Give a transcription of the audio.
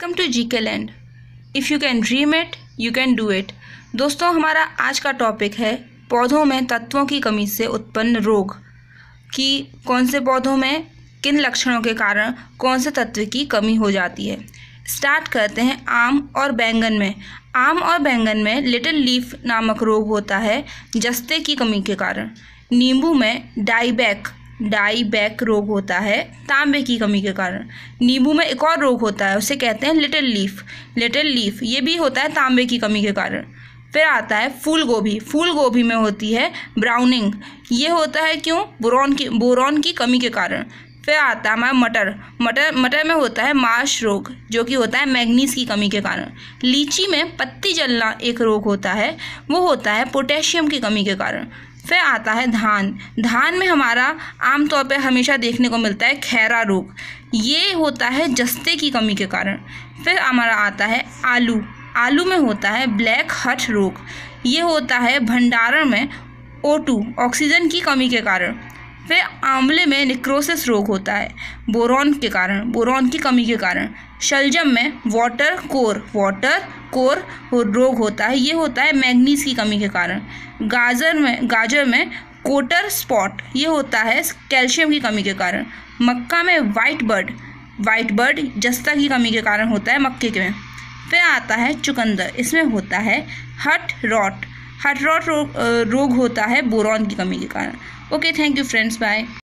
Welcome to GK land. If you can dream it you can do it. दोस्तों, हमारा आज का topic है पौधों में तत्वों की कमी से उत्पन्न रोग कि कौन से पौधों में किन लक्षणों के कारण कौन से तत्व की कमी हो जाती है। स्टार्ट करते हैं आम और बैंगन में। आम और बैंगन में लिटिल लीफ नामक रोग होता है जस्ते की कमी के कारण। नींबू में डाईबैक रोग होता है तांबे की कमी के कारण। नींबू में एक और रोग होता है, उसे कहते हैं लिटिल लीफ, ये भी होता है तांबे की कमी के कारण। फिर आता है फूल गोभी में होती है ब्राउनिंग, ये होता है क्यों? बोरॉन की कमी के कारण। फिर आता है हमारा मटर में होता है मार्श रोग, जो कि होता है मैग्नीज की कमी के कारण। लीची में पत्ती जलना एक रोग होता है, वो होता है पोटेशियम की कमी के कारण। फिर आता है धान में हमारा आमतौर पर हमेशा देखने को मिलता है खैरा रोग, ये होता है जस्ते की कमी के कारण। फिर हमारा आता है आलू में होता है ब्लैक हट रोग, ये होता है भंडारण में O2 ऑक्सीजन की कमी के कारण। फिर आंवले में निक्रोसिस रोग होता है बोरॉन की कमी के कारण। शलजम में वाटर कोर रोग होता है, ये होता है मैग्नीज की कमी के कारण। गाजर में कोटर स्पॉट, ये होता है कैल्शियम की कमी के कारण। मक्का में वाइट बर्ड जस्ता की कमी के कारण होता है मक्के में। फिर आता है चुकंदर, इसमें होता है हट रॉट रोग होता है बोरॉन की कमी के कारण। Okay, thank you friends, bye.